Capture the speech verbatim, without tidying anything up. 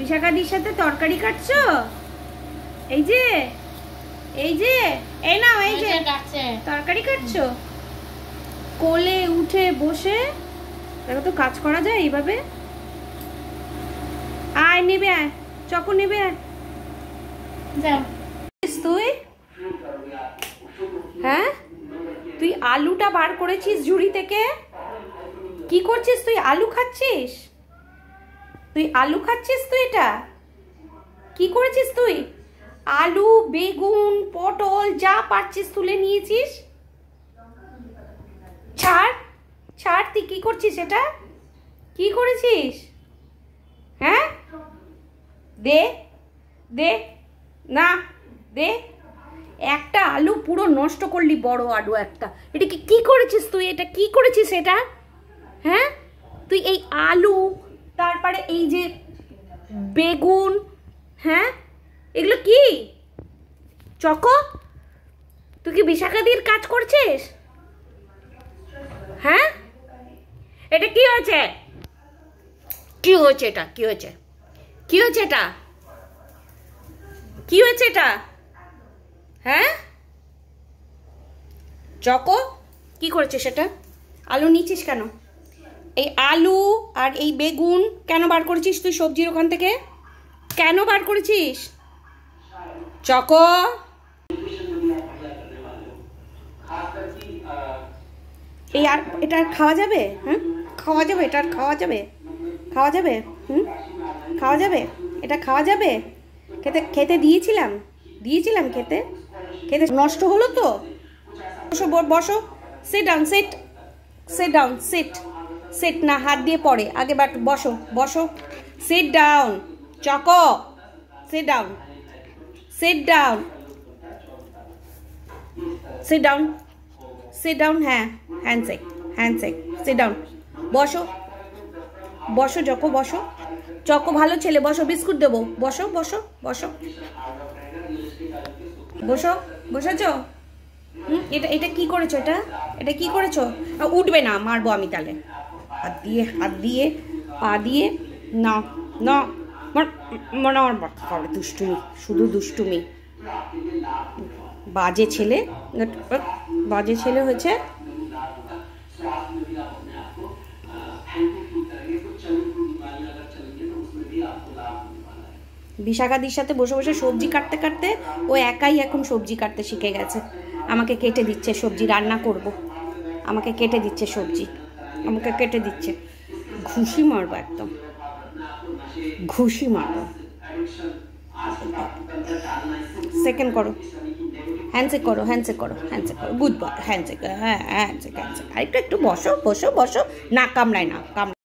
বিশাখাদির সাথে তরকারি কাটছো? এই যে এই যে এই নাও, এই যে তরকারি কাটছো। কোলে উঠে বসে দেখো তো কাজ করা যায় এইভাবে। আয় নেবে, আয় চকো নেবে, আয় তুই। হ্যাঁ তুই আলুটা বার করেছিস ঝুড়ি থেকে। কি করছিস তুই? আলু খাচ্ছিস তুই? আলু খাচ্ছিস তুই? এটা কি করেছিস তুই? আলু, বেগুন, পটল যা পারছিস তুলে নিয়েছিস। ছাড় ছাড়, তুই কি করছিস? এটা কি করেছিস? হ্যাঁ দে দে, না দে। একটা আলু পুরো নষ্ট করলি, বড় আলু একটা। এটা কি কি করেছিস তুই? এটা কি করেছিস এটা? হ্যাঁ তুই এই আলু, তারপরে এই যে বেগুন, হ্যাঁ এগুলো কি চকো? তুই কি বিশাখাদির কাজ করছিস? হ্যাঁ এটা কি হয়েছে? কি হয়েছে এটা? কি হয়েছে? কি হয়েছে এটা? কি হয়েছে এটা? হ্যাঁ চকো কি করেছিস সেটা? আলু নিয়েছিস কেন? এই আলু আর এই বেগুন কেন বার করেছিস তুই সবজির ওখান থেকে? কেন বার করেছিস চকো? এই আর এটা খাওয়া যাবে? হ্যাঁ খাওয়া যাবে? এটা খাওয়া যাবে? খাওয়া যাবে? হুম খাওয়া যাবে? এটা খাওয়া যাবে? খেতে খেতে দিয়েছিলাম দিয়েছিলাম খেতে খেতে নষ্ট হলো তো। বসো বসো, sit down, sit sit down, sit sit না, হাত দিয়ে পড়ে আগে। বাট বসো বসো, sit down Choco, sit down, sit down, sit down, sit down. হ্যাঁ হ্যান্ডশেক হ্যান্ডশেক, সিট ডাউন। বসো বসো চকো, বসো চকো, ভালো ছেলে, বসো, বিস্কুট দেবো, বসো বসো বসো বসো। বসেছো? হুম এটা এটা কি করেছো? এটা এটা কি করেছো? উঠবে না, মারবো আমি তাহলে। হাত দিয়ে হাত দিয়ে পা দিয়ে না না, মানে আমার খাবার দুষ্টুমি, শুধু দুষ্টুমি। বাজে ছেলে, বাজে ছেলে হয়েছে। বিশাখাদির সাথে বসে বসে সবজি কাটতে কাটতে ও একাই এখন সবজি কাটতে শিখে গেছে। আমাকে কেটে দিচ্ছে সবজি, রান্না করব, আমাকে কেটে দিচ্ছে সবজি, আমাকে কেটে দিচ্ছে। ঘুষি মারবো, একদম ঘুষি মারবো। সেকেন্ড করো, হ্যান্ডশেক করো, হ্যান্ডশেক করো, হ্যান্ডশেক করো, গুড বয়, হ্যান্ডশেক, হ্যাঁ হ্যান্ডশেক হ্যান্ডশেক। আরেকটু একটু বসো বসো বসো, না কামড়ায় না, কামড়ায়।